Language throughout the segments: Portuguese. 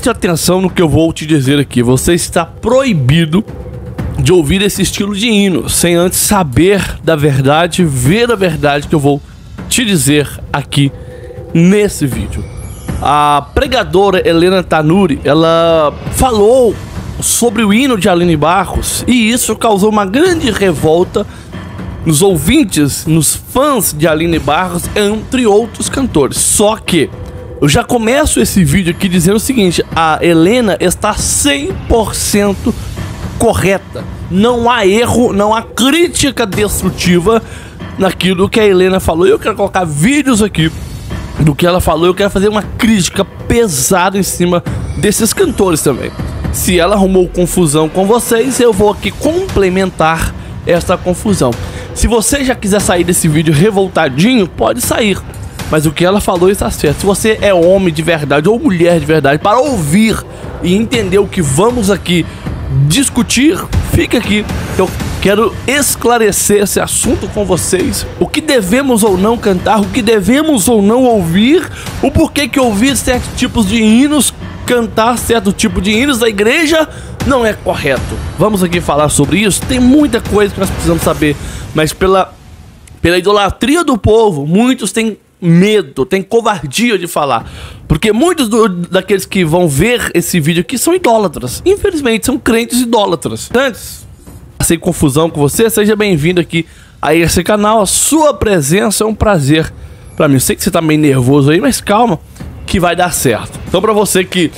preste atenção no que eu vou te dizer aqui. Você está proibido de ouvir esse estilo de hino sem antes saber da verdade, ver a verdade que eu vou te dizer aqui nesse vídeo. A pregadora Helena Tanuri, ela falou sobre o hino de Aline Barros e isso causou uma grande revolta nos ouvintes, nos fãs de Aline Barros, entre outros cantores. Só que eu já começo esse vídeo aqui dizendo o seguinte: a Helena está 100% correta. Não há erro, não há crítica destrutiva naquilo que a Helena falou. Eu quero colocar vídeos aqui do que ela falou. Eu quero fazer uma crítica pesada em cima desses cantores também. Se ela arrumou confusão com vocês, eu vou aqui complementar essa confusão. Se você já quiser sair desse vídeo revoltadinho, pode sair. Mas o que ela falou está certo. Se você é homem de verdade ou mulher de verdade para ouvir e entender o que vamos aqui discutir, fica aqui. Eu quero esclarecer esse assunto com vocês. O que devemos ou não cantar, o que devemos ou não ouvir, o porquê que ouvir certos tipos de hinos, cantar certo tipo de hinos da igreja não é correto. Vamos aqui falar sobre isso. Tem muita coisa que nós precisamos saber, mas pela idolatria do povo, muitos têm medo, tem covardia de falar, porque muitos daqueles que vão ver esse vídeo aqui são idólatras, infelizmente são crentes idólatras. Antes, sem confusão com você, seja bem-vindo aqui a esse canal. A sua presença é um prazer pra mim. Eu sei que você tá meio nervoso aí, mas calma que vai dar certo. Então pra você que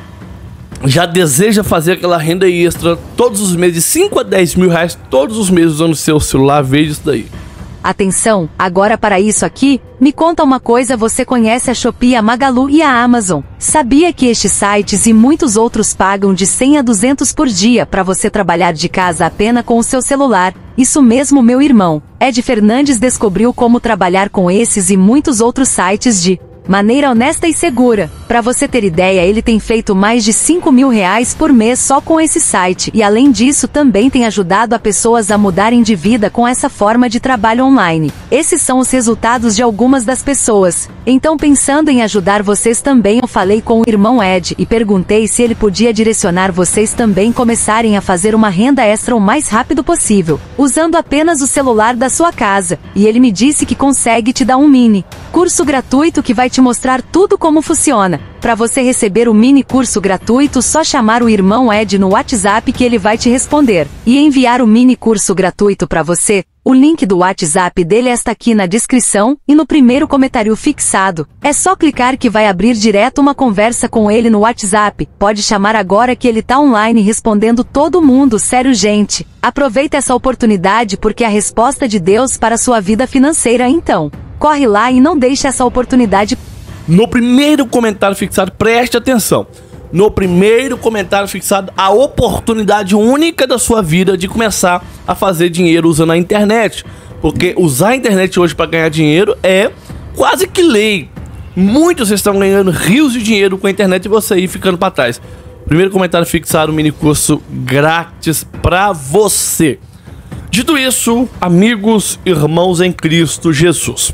já deseja fazer aquela renda extra todos os meses, de 5 a 10 mil reais todos os meses usando o seu celular, veja isso daí. Atenção, agora para isso aqui, me conta uma coisa: você conhece a Shopee, a Magalu e a Amazon? Sabia que estes sites e muitos outros pagam de 100 a 200 por dia para você trabalhar de casa apenas com o seu celular? Isso mesmo, meu irmão. Ed Fernandes descobriu como trabalhar com esses e muitos outros sites de maneira honesta e segura. Para você ter ideia, ele tem feito mais de 5 mil reais por mês só com esse site, e além disso também tem ajudado a pessoas a mudarem de vida com essa forma de trabalho online. Esses são os resultados de algumas das pessoas. Então, pensando em ajudar vocês também, eu falei com o irmão Ed e perguntei se ele podia direcionar vocês também começarem a fazer uma renda extra o mais rápido possível, usando apenas o celular da sua casa, e ele me disse que consegue te dar um mini curso gratuito que vai te mostrar tudo como funciona. Para você receber o mini curso gratuito, só chamar o irmão Ed no WhatsApp que ele vai te responder e enviar o mini curso gratuito para você. O link do WhatsApp dele está aqui na descrição e no primeiro comentário fixado. É só clicar que vai abrir direto uma conversa com ele no WhatsApp. Pode chamar agora que ele tá online respondendo todo mundo. Sério, gente. Aproveita essa oportunidade porque é a resposta de Deus para a sua vida financeira. Então, corre lá e não deixe essa oportunidade. No primeiro comentário fixado, preste atenção. No primeiro comentário fixado, a oportunidade única da sua vida de começar a fazer dinheiro usando a internet. Porque usar a internet hoje para ganhar dinheiro é quase que lei. Muitos estão ganhando rios de dinheiro com a internet e você aí ficando para trás. Primeiro comentário fixado, mini curso grátis para você. Dito isso, amigos, irmãos em Cristo Jesus,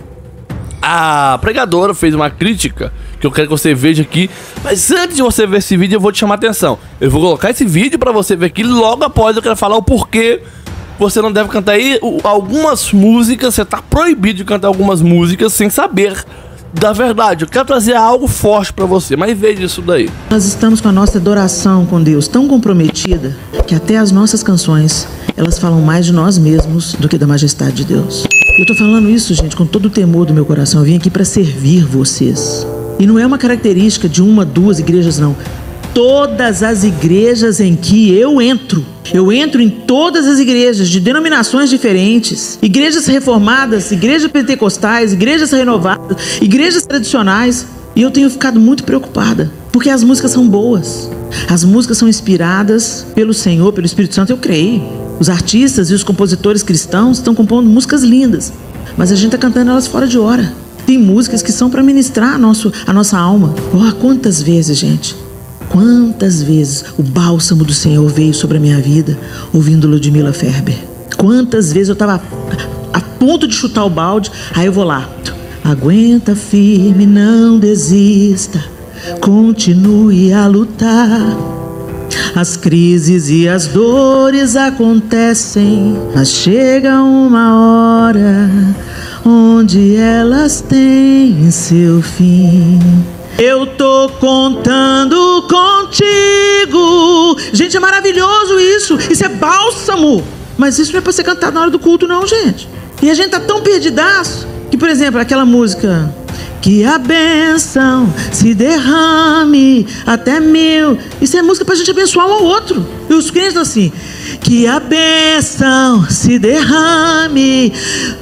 a pregadora fez uma crítica que eu quero que você veja aqui. Mas antes de você ver esse vídeo, eu vou te chamar a atenção. Eu vou colocar esse vídeo pra você ver aqui. Logo após eu quero falar o porquê você não deve cantar aí algumas músicas. Você tá proibido de cantar algumas músicas sem saber da verdade. Eu quero trazer algo forte pra você, mas veja isso daí. Nós estamos com a nossa adoração com Deus tão comprometida que até as nossas canções, elas falam mais de nós mesmos do que da majestade de Deus. Eu tô falando isso, gente, com todo o temor do meu coração. Eu vim aqui para servir vocês. E não é uma característica de uma, duas igrejas, não. Todas as igrejas em que eu entro em todas as igrejas, de denominações diferentes. Igrejas reformadas, igrejas pentecostais, igrejas renovadas, igrejas tradicionais. E eu tenho ficado muito preocupada, porque as músicas são boas. As músicas são inspiradas pelo Senhor, pelo Espírito Santo, eu creio. Os artistas e os compositores cristãos estão compondo músicas lindas, mas a gente está cantando elas fora de hora. Tem músicas que são para ministrar a nossa alma. Oh, quantas vezes, gente, quantas vezes o bálsamo do Senhor veio sobre a minha vida ouvindo Ludmila Ferber. Quantas vezes eu estava a ponto de chutar o balde, aí eu vou lá. Aguenta firme, não desista, continue a lutar. As crises e as dores acontecem, mas chega uma hora onde elas têm seu fim. Eu tô contando contigo. Gente, é maravilhoso isso. Isso é bálsamo. Mas isso não é pra ser cantado na hora do culto não, gente. E a gente tá tão perdidaço que, por exemplo, aquela música... Que a bênção se derrame até 1000. Isso é música pra gente abençoar um ao outro. E os crentes estão assim: que a bênção se derrame.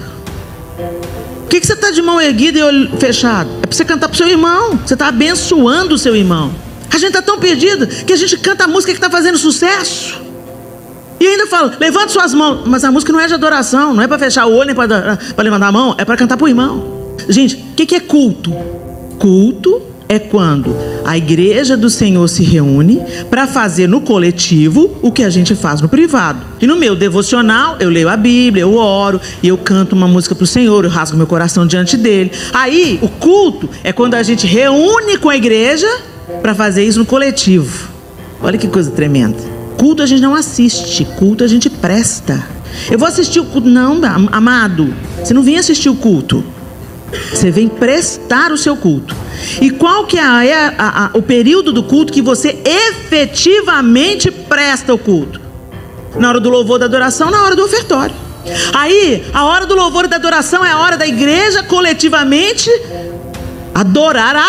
Por que você tá de mão erguida e olho fechado? É pra você cantar pro seu irmão. Você tá abençoando o seu irmão. A gente tá tão perdido que a gente canta a música que tá fazendo sucesso. E ainda fala, levanta suas mãos. Mas a música não é de adoração. Não é pra fechar o olho nem pra levantar a mão. É pra cantar pro irmão. Gente, o que é culto? Culto é quando a igreja do Senhor se reúne para fazer no coletivo o que a gente faz no privado. E no meu devocional, eu leio a Bíblia, eu oro, e eu canto uma música para o Senhor, eu rasgo meu coração diante dele. Aí, o culto é quando a gente reúne com a igreja para fazer isso no coletivo. Olha que coisa tremenda. Culto a gente não assiste, culto a gente presta. Eu vou assistir o culto. Não, amado, você não vem assistir o culto. Você vem prestar o seu culto. E qual que é o período do culto que você efetivamente presta o culto? Na hora do louvor da adoração, na hora do ofertório. Aí, a hora do louvor e da adoração é a hora da igreja coletivamente adorar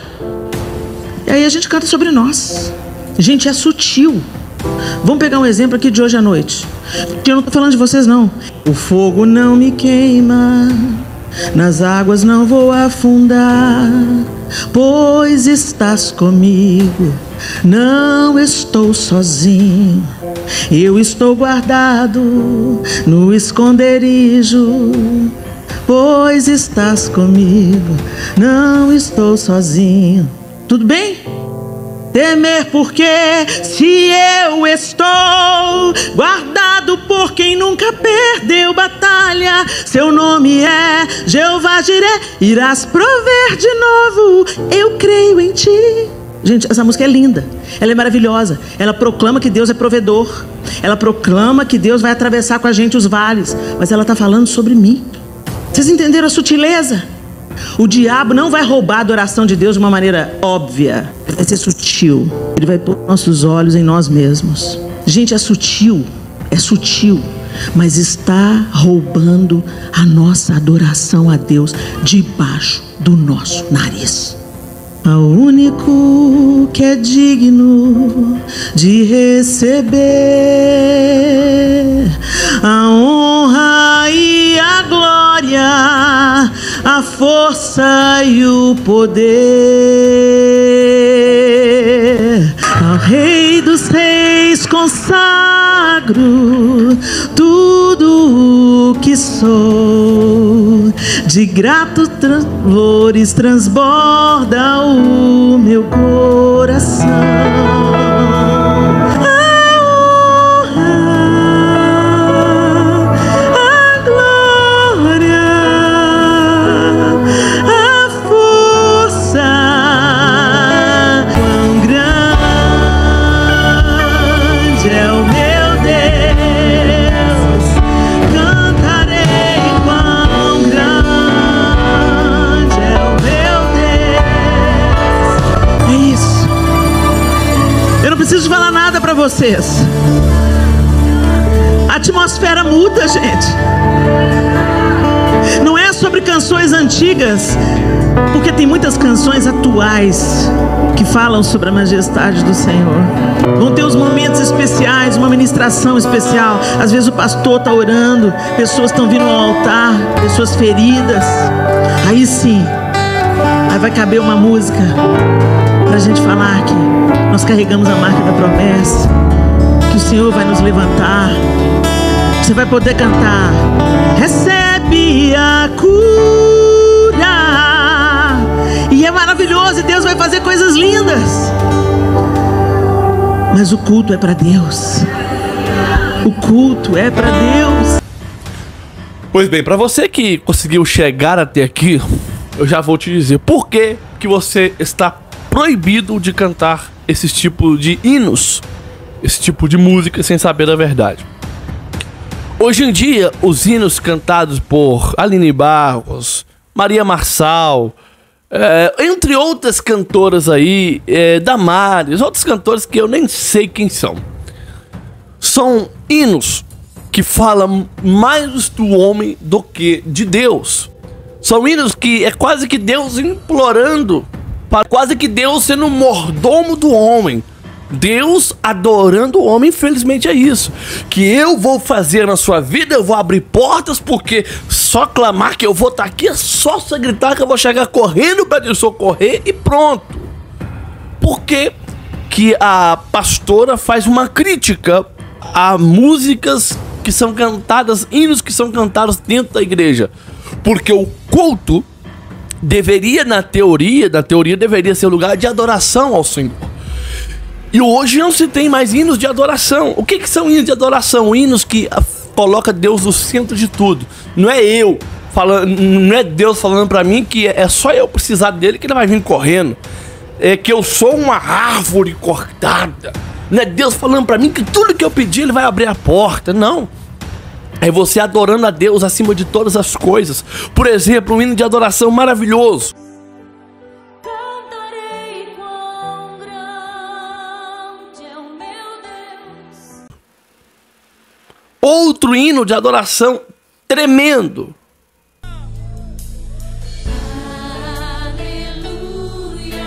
E aí a gente canta sobre nós. Gente, é sutil. Vamos pegar um exemplo aqui de hoje à noite. Que eu não estou falando de vocês não. O fogo não me queima, nas águas não vou afundar, pois estás comigo, não estou sozinho. Eu estou guardado no esconderijo, pois estás comigo, não estou sozinho. Tudo bem? Temer porque se eu estou guardado por quem nunca perdeu batalha, seu nome é Jeová Jireh, irás prover de novo, eu creio em ti. Gente, essa música é linda, ela é maravilhosa, ela proclama que Deus é provedor, ela proclama que Deus vai atravessar com a gente os vales, mas ela está falando sobre mim. Vocês entenderam a sutileza? O diabo não vai roubar a adoração de Deus de uma maneira óbvia. Vai ser sutil. Ele vai pôr nossos olhos em nós mesmos. Gente, é sutil, mas está roubando a nossa adoração a Deus debaixo do nosso nariz. Ao único que é digno de receber a honra e a glória, a força e o poder. Ao Rei dos Reis consagro tudo o que sou, de gratos louvores transborda o meu coração. Preciso falar nada para vocês. A atmosfera muda, gente. Não é sobre canções antigas, porque tem muitas canções atuais que falam sobre a majestade do Senhor. Vão ter os momentos especiais, uma ministração especial. Às vezes o pastor está orando, pessoas estão vindo ao altar, pessoas feridas. Aí sim, aí vai caber uma música para a gente falar que nós carregamos a marca da promessa, que o Senhor vai nos levantar. Você vai poder cantar: recebe a cura. E é maravilhoso, e Deus vai fazer coisas lindas. Mas o culto é para Deus. O culto é para Deus. Pois bem, para você que conseguiu chegar até aqui, eu já vou te dizer por que você está proibido de cantar esse tipo de hinos, esse tipo de música sem saber a verdade. Hoje em dia, os hinos cantados por Aline Barros, Maria Marçal, entre outras cantoras aí, Damares, outros cantores que eu nem sei quem são hinos que falam mais do homem do que de Deus. São hinos que é quase que Deus implorando, quase que Deus sendo um mordomo do homem. Deus adorando o homem. Infelizmente é isso que eu vou fazer na sua vida. Eu vou abrir portas, porque só clamar que eu vou estar aqui, é só você gritar que eu vou chegar correndo para te socorrer e pronto. Por que que a pastora faz uma crítica a músicas que são cantadas, hinos que são cantados dentro da igreja? Porque o culto deveria, na teoria deveria ser lugar de adoração ao Senhor. E hoje não se tem mais hinos de adoração. O que são hinos de adoração? Hinos que colocam Deus no centro de tudo. Não é eu falando, não é Deus falando pra mim que é só eu precisar dele que ele vai vir correndo. É que eu sou uma árvore cortada. Não é Deus falando pra mim que tudo que eu pedir ele vai abrir a porta. Não. É você adorando a Deus acima de todas as coisas. Por exemplo, um hino de adoração maravilhoso. Outro hino de adoração tremendo. Aleluia,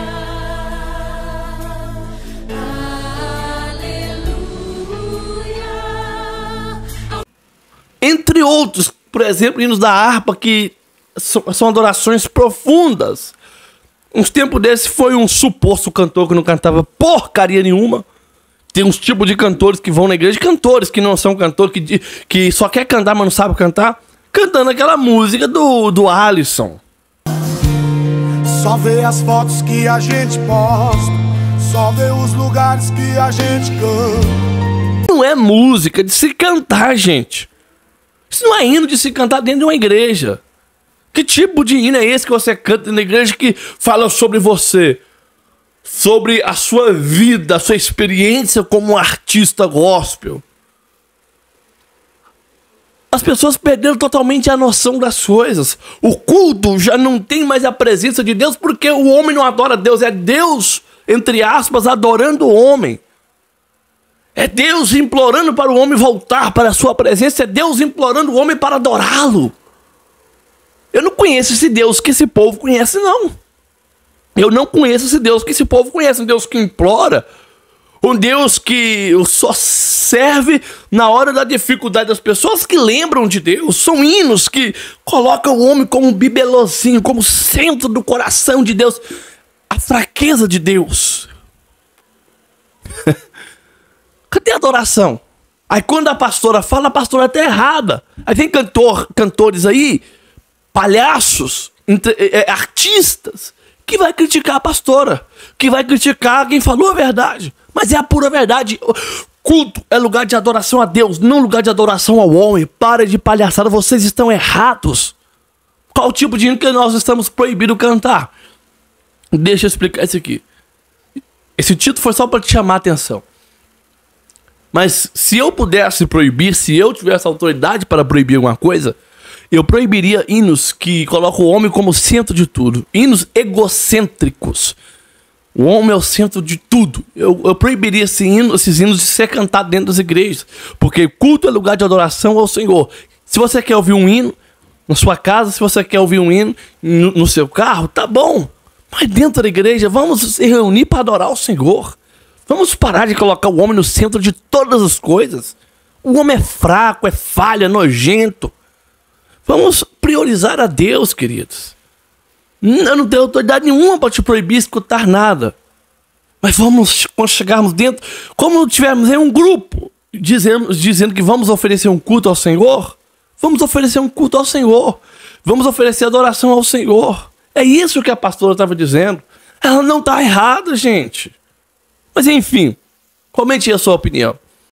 aleluia. Entre outros, por exemplo, hinos da harpa, que são adorações profundas. Uns tempos desses foi um suposto cantor que não cantava porcaria nenhuma. Tem uns tipos de cantores que vão na igreja, cantores que não são cantores, que só quer cantar, mas não sabe cantar, cantando aquela música do Alisson. Só vê as fotos que a gente posta, só vê os lugares que a gente canta. Não é música de se cantar, gente. Isso não é hino de se cantar dentro de uma igreja. Que tipo de hino é esse que você canta na igreja que fala sobre você? Sobre a sua vida, a sua experiência como um artista gospel. As pessoas perderam totalmente a noção das coisas. O culto já não tem mais a presença de Deus, porque o homem não adora Deus. É Deus, entre aspas, adorando o homem. É Deus implorando para o homem voltar para a sua presença. É Deus implorando o homem para adorá-lo. Eu não conheço esse Deus que esse povo conhece, não. Eu não conheço esse Deus que esse povo conhece. Um Deus que implora. Um Deus que só serve na hora da dificuldade das pessoas que lembram de Deus. São hinos que colocam o homem como um bibelozinho, como centro do coração de Deus. A fraqueza de Deus. Cadê a adoração? Aí quando a pastora fala, a pastora está errada. Aí tem cantores aí, palhaços, artistas, que vai criticar a pastora, que vai criticar quem falou a verdade. Mas é a pura verdade. Culto é lugar de adoração a Deus, não lugar de adoração ao homem. Para de palhaçada, vocês estão errados. Qual o tipo de hino que nós estamos proibidos de cantar? Deixa eu explicar isso aqui. Esse título foi só para te chamar a atenção. Mas se eu pudesse proibir, se eu tivesse autoridade para proibir alguma coisa, eu proibiria hinos que colocam o homem como centro de tudo. Hinos egocêntricos. O homem é o centro de tudo. Eu proibiria esses hinos de ser cantados dentro das igrejas. Porque culto é lugar de adoração ao Senhor. Se você quer ouvir um hino na sua casa, se você quer ouvir um hino no seu carro, tá bom. Mas dentro da igreja, vamos se reunir para adorar o Senhor. Vamos parar de colocar o homem no centro de todas as coisas. O homem é fraco, é falho, é nojento. Vamos priorizar a Deus, queridos. Eu não tenho autoridade nenhuma para te proibir escutar nada. Mas vamos, quando chegarmos dentro, como tivermos em um grupo, dizendo que vamos oferecer um culto ao Senhor, vamos oferecer um culto ao Senhor. Vamos oferecer adoração ao Senhor. É isso que a pastora estava dizendo. Ela não está errada, gente. Mas enfim, comente aí a sua opinião.